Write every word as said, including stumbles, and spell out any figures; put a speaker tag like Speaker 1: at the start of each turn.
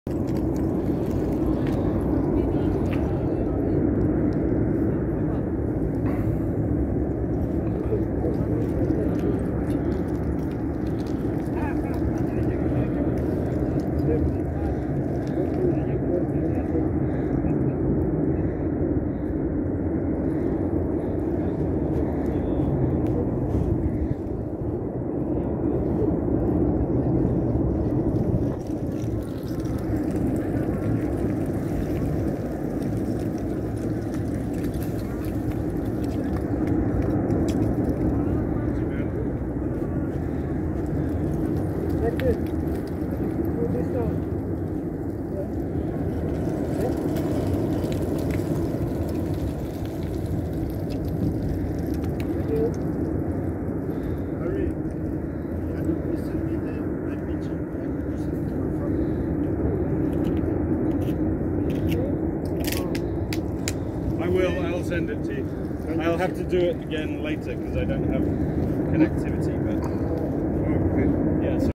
Speaker 1: Send it to you. I'll have to do it again later because I don't have connectivity.